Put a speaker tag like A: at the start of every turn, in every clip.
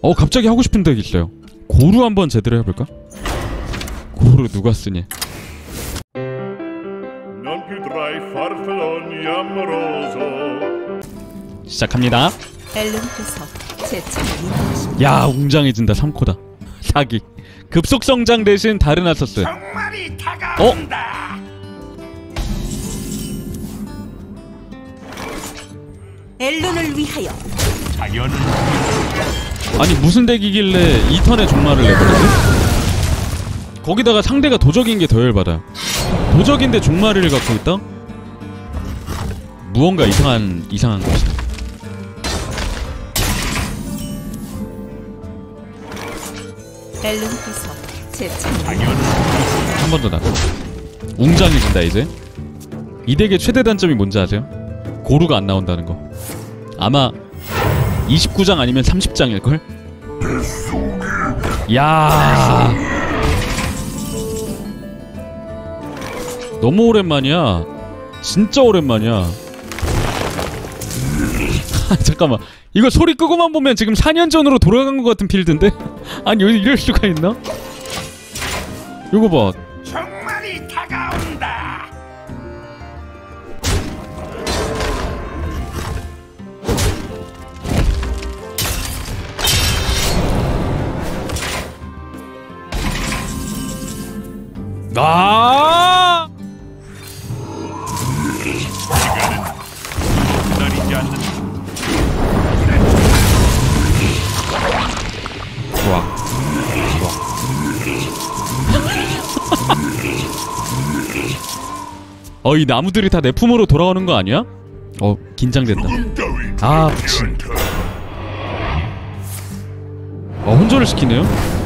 A: 갑자기 하고 싶은 덱 있어요. 고루 한번 제대로 해볼까? 고루 누가 쓰니? 시작합니다. 야, 웅장해진다. 3코다. 사기. 급속성장 대신 다른 아서스.
B: 엘룬을 위하여.
A: 아니 무슨 덱이길래 2턴에 종말을 내버리지? 거기다가 상대가 도적인 게 더 열받아요. 도적인데 종말을 갖고 있다? 무언가 이상한 것이다.
B: 엘룬께서 제
A: 한 번 더 나. 웅장해진다 이제. 이 덱의 최대 단점이 뭔지 아세요? 고루가 안 나온다는 거. 아마 29장 아니면 30장일걸? 야, 너무 오랜만이야. 진짜 오랜만이야. 잠깐만, 이거 소리 끄고만 보면 지금 4년 전으로 돌아간 것 같은 필드인데? 아니 여기 이럴 수가 있나? 이거 봐.
C: 정말이 다가온다.
A: 아!
C: 기다리지 않는.
A: 좋아. 이 나무들이 다 내 품으로 돌아오는 거 아니야? 긴장된다. 아, 미친. 혼절을 시키네요?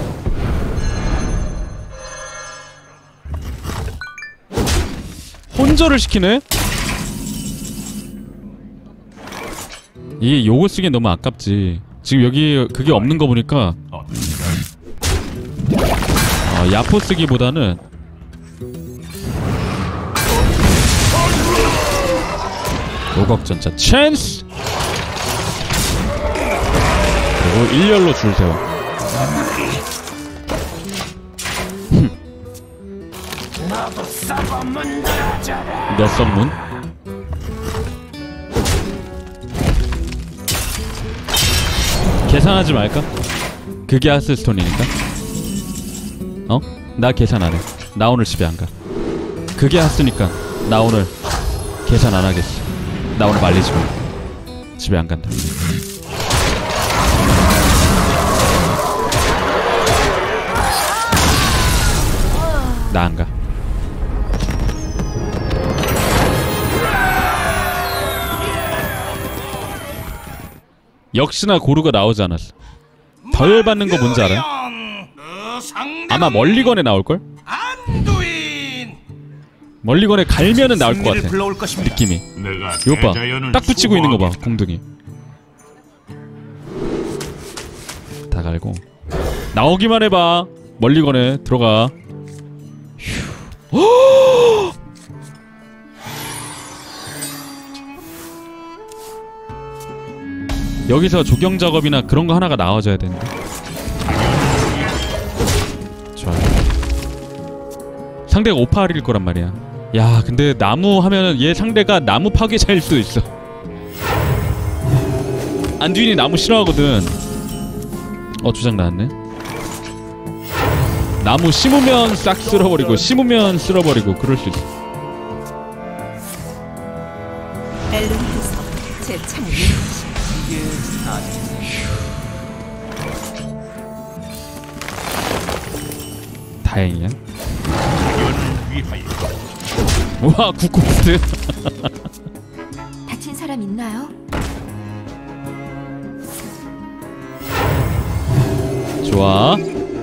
A: 혼절을 시키네? 이게 요거 쓰기엔 너무 아깝지. 지금 여기 그게 없는 거 보니까 야포 쓰기보다는 요각전차 찬스! 그리고 일렬로 줄 세워. 몇 선문? 계산하지 말까? 그게 하스스톤이니까? 나 계산 안 해. 나 오늘 집에 안 가. 그게 하스니까 나 오늘 계산 안 하겠어. 나 오늘 말리지 마. 집에 안 간다. 나 안 가. 역시나 고루가 나오지 않았어. 더 열받는 거 뭔지 알아? 아마 멀리건에 나올걸? 멀리건에 갈면은 나올 것 같아. 느낌이. 이것 봐. 딱 붙이고 있는 거 봐. 공둥이. 다 갈고 나오기만 해봐. 멀리건에 들어가. 휴. 여기서 조경 작업이나 그런 거 하나가 나와줘야 되는데. 좋아요. 상대가 5파일일 거란 말이야. 야, 근데 나무 하면은 얘 상대가 나무 파괴자일 수도 있어. 안두인이 나무 싫어하거든. 주장 나왔네. 나무 심으면 싹 쓸어버리고 심으면 쓸어버리고 그럴 수 있어.
B: 엘룬께서 제 창을
A: 다행이야. 우와, 굿코스트.
B: 다친 사람 있나요?
A: 좋아.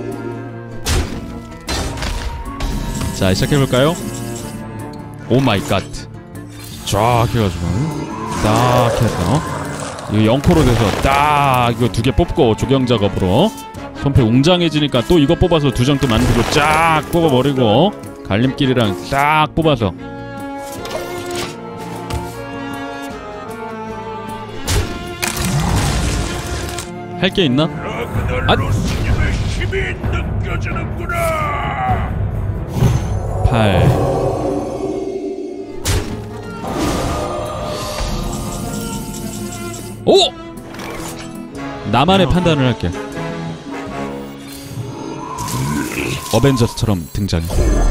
A: 자, 시작해볼까요? 오 마이 갓. 쫙 해가지고 딱 해서 이거 0코로 돼서 딱 이거 2개 뽑고 조경작업으로 손패 웅장해지니까 또 이거 뽑아서 2장 또 만들고 쫙 뽑아버리고 갈림길이랑 싹 뽑아서 할 게 있나?
C: 그들로 스님의 힘이 느껴지는구나.
A: 8 오! 나만의 판단을 할게. 어벤져스처럼 등장해.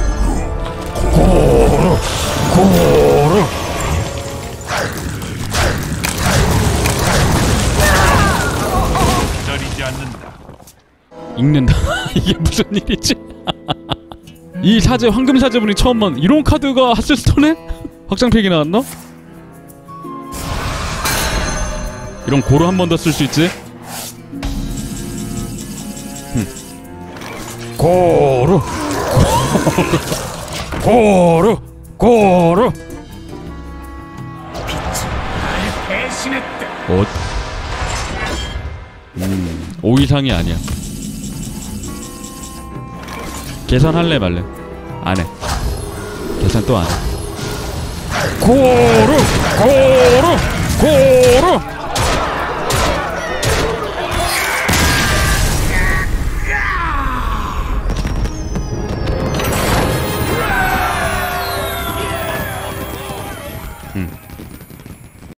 A: 고르 고르
C: 기다리지 않는다.
A: 읽는다. 이게 무슨 일이지? 이 사제 황금 사제분이 처음 본 이런 카드가 하스스톤에 확장팩이 나왔나? 이런 고루 한 번 더 쓸 수 있지? 고루 고루 고루
C: 배신했다.
A: 5 이상이 아니야. 계산할래 말래? 안해. 계산 또 안해. 고루 고루 고루